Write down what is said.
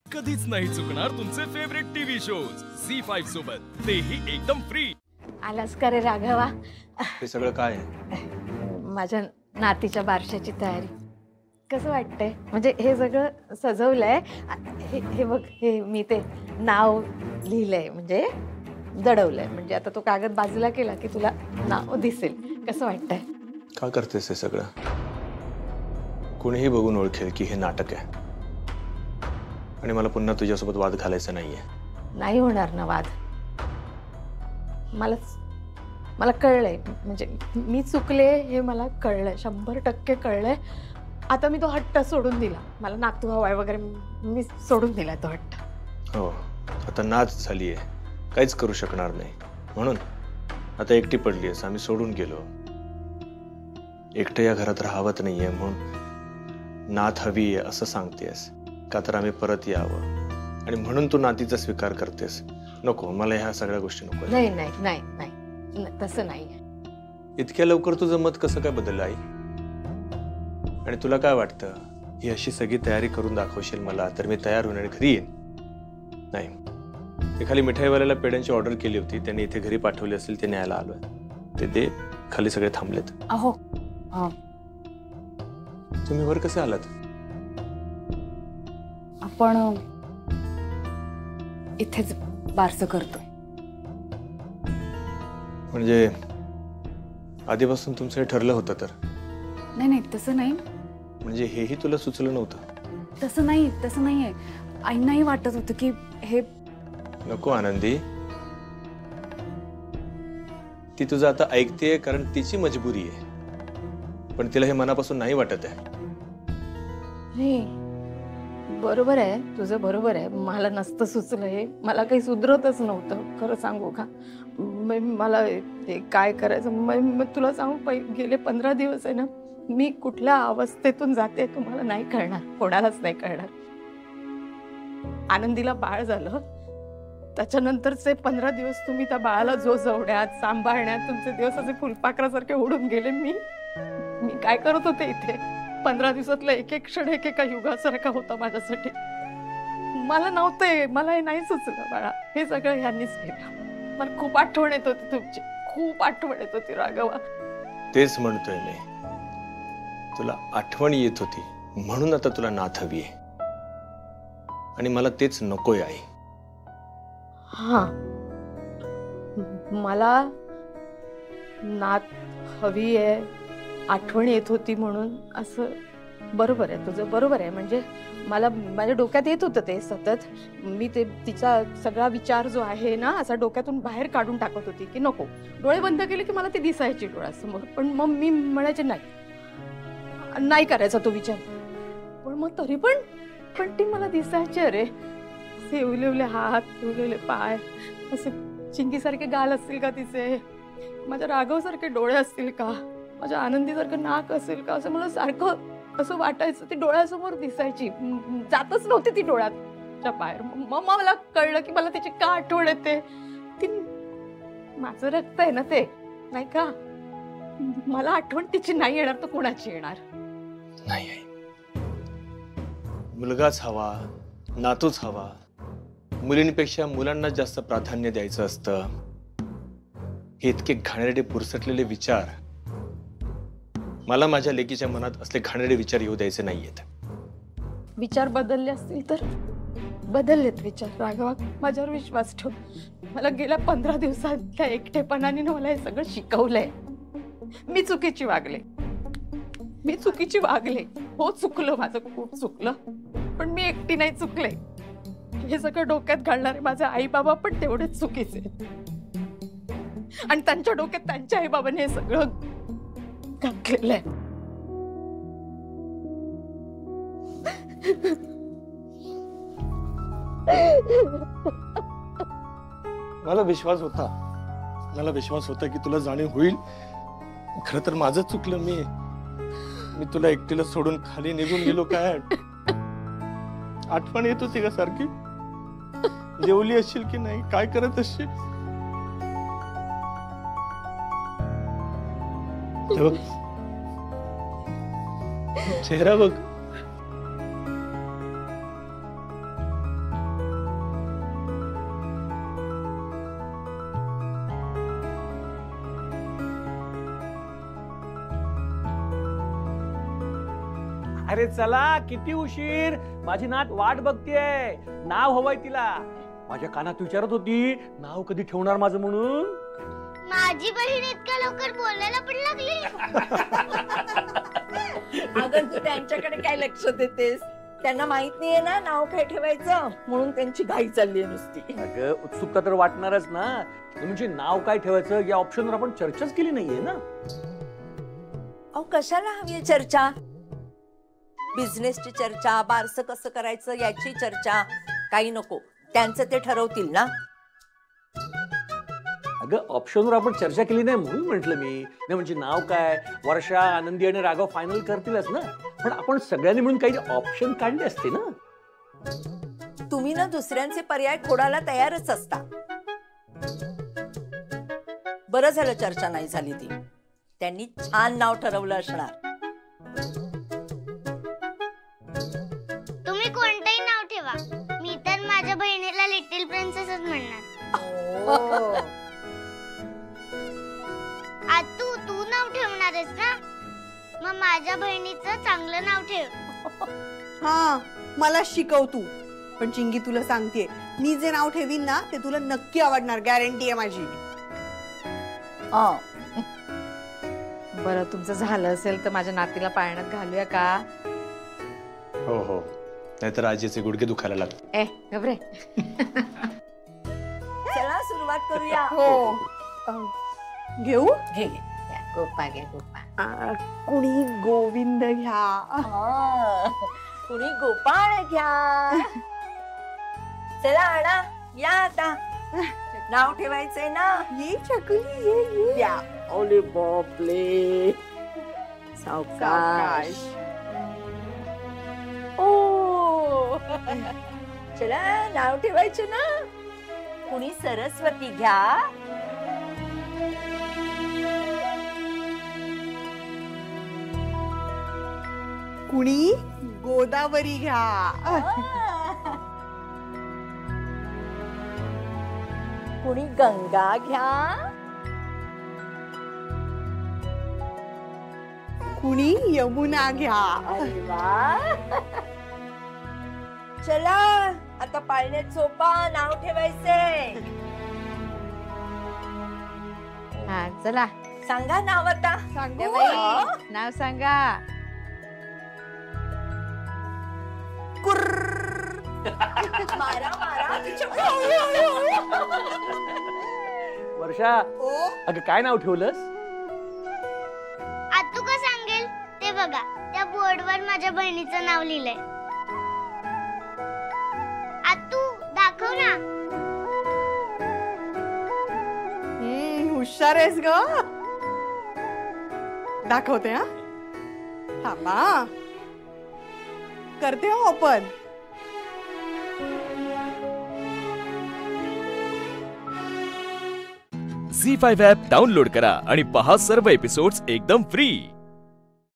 कधीच नाही चुकणार तुमचे फेवरेट टीव्ही शोज झी5 सोबत, तेही एकदम फ्री. आलास का रे राघवा? हे सगळं काय आहे? माझ्या नातीच्या बारशाची तयारी. कसं वाटतंय? म्हणजे हे सगळं सजवलंय. हे बघ, हे मी ते नाव लिहिलंय, म्हणजे दडवलंय. म्हणजे आता तो कागद बाजूला केला की तुला नाव दिसेल. कसं वाटतंय? का करतेस हे सगळं? कोणीही बघून ओळखेल की हे नाटक आहे आणि मला पुन्हा तुझ्यासोबत वाद घालायचा नाहीये. नाही होणार ना वाद. मला कळलंय, म्हणजे मी चुकले हे मला कळलंय, 100% कळलंय. आता मी तो हट्ट सोडून दिला. मला नातू हवाय वगैरे मी सोडून दिलाय तो हट्ट. हो, आता नाच झालीये, काहीच करू शकणार नाही. म्हणून आता एकटी पडलीयस, आम्ही सोडून गेलो. एकटं या घरात राहावत नाहीये म्हणून नात हवी आहे असं सांगतेस का? तर आम्ही परत यावं आणि म्हणून तू नातीचा स्वीकार करतेस. नको, मला ह्या सगळ्या गोष्टी नको. नाही नाही नाही नाही, तसं नाही. इतक्या लवकर तुझं मत कसं काय बदललं आई? आणि तुला काय वाटतं, ही अशी सगळी तयारी करून दाखवशील मला तर मी तयार होऊन घरी येईन? नाही, ते खाली मिठाईवाल्याला पेड्यांची ऑर्डर केली होती, त्यांनी इथे घरी पाठवली असेल, ते न्यायला आलोय. ते दे, खाली सगळे थांबलेत. अहो, तुम्ही वर कसे आलात? आपण इथेच बारसं करतोय. म्हणजे आधीपासून तुमचं हे ठरलं होतं तर? नाही नाही, तसं नाही. म्हणजे हेही तुला सुचलं नव्हतं? तसं नाहीये. आईंनाही वाटत होतं की हे नको आनंदी, ती तुझं आता ऐकतेय कारण तिची मजबुरी आहे, पण तिला हे मनापासून नाही वाटत आहे. बरोबर आहे तुझं, बरोबर आहे. मला नसतं सुचलं हे, मला काही सुधरतच नव्हतं खरं सांगू का. मला हे काय करायचं, तुला सांगू, गेले 15 दिवस आहे ना, मी कुठल्या अवस्थेतून जाते तुम्हाला नाही कळणार, कोणालाच नाही कळणार. आनंदीला बाळ झालं, त्याच्यानंतरचे 15 दिवस तुम्ही त्या बाळाला जोजवण्यात, सांभाळण्यात तुमचे दिवस असे फुलपाखरासारखे उडून गेले. मी काय करत होते इथे? 15 दिवसातला एक एक क्षण एकेका युगासारखा होता माझ्यासाठी. मला नव्हतं, मला हे नाही सुचलं बाळा. हे सगळं ह्यांनीच केलं. मला खूप आठवण येत होती तुमची, खूप आठवण येत होती राघवा. तेच म्हणतोय मी, तुला आठवण येत होती म्हणून आता तुला नात हवी आहे आणि मला तेच नकोय आई. हा, मला नात हवी आहे, आठवण येत होती म्हणून, असं बरोबर आहे तुझं, बरोबर आहे. म्हणजे मला माझ्या डोक्यात येत होतं ते सतत. मी ते तिचा सगळा विचार जो आहे ना, असा डोक्यातून बाहेर काढून टाकत होती की नको. डोळे बंद केले की मला ती दिसायची डोळ्यासमोर, पण मग मी म्हणायचे नाही करायचा तो विचार. पण मग तरी पण ती मला दिसायची. अरे, उले हात, उले पाय, असे चिंकीसारखे गाल असतील का तिचे, माझ्या राघवसारखे डोळे असतील का, माझ्या आनंदीसारखं नाक असेल का, असं मला सारखं असं वाटायचं. ती डोळ्यासमोर दिसायची, जातच नव्हती ती डोळ्याच्या बाहेर. मग मला कळलं की मला तिची का आठवण येते. ती माझं रक्त आहे ना ते, नाही का? मला आठवण तिची नाही येणार तर कोणाची येणार? नाही आई, मुलगाच हवा, नातूच हवा. मुलींपेक्षा मुलांना जास्त प्राधान्य द्यायचं असतं. हे इतके घाणेरडे पुरसटलेले विचार, मला माझ्या लेकीच्या मनात असले घाणेरडे विचार येऊ द्यायचे नाहीयेत. विचार बदलले असतील तर बदललेत विचार राघवा, माझ्यावर विश्वास ठेव. मला गेल्या 15 दिवसातल्या एकटेपणाने मला हे सगळं शिकवलंय. मी चुकीची वागले. हो, चुकलं, माझं खूप चुकलं, पण मी एकटी नाही चुकले. हे सगळं डोक्यात घालणारे माझे आई बाबा पण तेवढेच चुकीचे, आणि त्यांच्या डोक्यात त्यांच्या आई बाबांनी हे सगळं घातलेलं आहे. मला विश्वास होता की तुला जाणीव होईल. खरं तर माझं चुकलं. मी तुला एकटीला सोडून खाली निघून गेलो. काय आठवण येत होती का सारखी? जेवली असशील की नाही, काय करत असशील? चेहरा बघ. अरे चला, किती उशीर. माझी नात वाट बघतीये. नाव हवंय तिला. माझ्या कानात विचारत होती नाव कधी ठेवणार माझं म्हणून. माझी बहीण इतक्या लवकर बोलायला पण लागली. अगं तू त्यांच्याकडे काय लक्ष देतेस? त्यांना माहित नाहीये ना नाव काय ठेवायचं, म्हणून त्यांची घाई चालली आहे नुसती. अगं उत्सुकता तर वाटणारच ना. म्हणजे नाव काय ठेवायचं या ऑप्शनवर आपण चर्चाच केली नाहीये ना. अहो कशाला हवी चर्चा? बिझनेसची चर्चा, बारसं कसं करायचं याची चर्चा काही नको. त्यांचं ते ठरवतील ना. अगं ऑप्शनवर आपण चर्चा केली नाही म्हणून म्हटलं मी. नाही म्हणजे नाव काय, वर्षा, आनंदी आणि राघव फायनल करतीलच ना. पण आपण सगळ्यांनी मिळून काही ऑप्शन काढले असते ना. तुम्ही ना दुसऱ्यांचे पर्याय खोडायला तयारच असता. बरं झालं चर्चा नाही झाली ती. त्यांनी छान नाव ठरवलं असणार. तुम्ही कोणतंही नाव ठेवा, मी तर माझ्या बहिणीला लिटिल प्रिन्सेसच म्हणणार. आतू तू नाव ठेवणार आहेस ना, मग माझ्या बहिणीचं चांगलं नाव ठेव. हा मला शिकव तू. पण चिंगी तुला सांगतेय, मी जे नाव ठेवीन ना ते तुला नक्की आवडणार, गॅरंटी आहे माझी. बरं तुमचं झालं असेल तर माझ्या नातीला पाळण्यात घालूया का? हो हो, नाहीतर आजीचे गुडघे दुखायला लागतात. ए घबरे. चला सुरुवात करूया. हो घेऊ. घे गोपा घे गोपा. कुणी गोविंद घ्या. कुणी गोपाळ घ्या. चला आणा या आता. नाव ठेवायचंय ना. ये चकुली ये. या. ओले बापले. सावकाश. ओ चला नाव ठेवायचं ना. कुणी सरस्वती घ्या. कुणी गोदावरी घ्या. कुणी गंगा घ्या. कुणी यमुना घ्या. अरे वा. चला आता पाळण्यात झोपा. नाव ठेवायचंय. हा चला सांगा नाव आता. सांगू बाई, नाव सांगा. मारा मारा. वर्षा, अगं काय नाव ठेवलंस? आतू का सांगेल ते बघा, त्या बोर्डवर माझ्या बहिणीचं नाव लिहिलंय. आतू दाखव ना. हुशार आहेस ग. दाखवते. हा थांबा करते हो ओपन. झी5 ॲप डाउनलोड करा आणि पहा सर्व एपिसोड्स एकदम फ्री.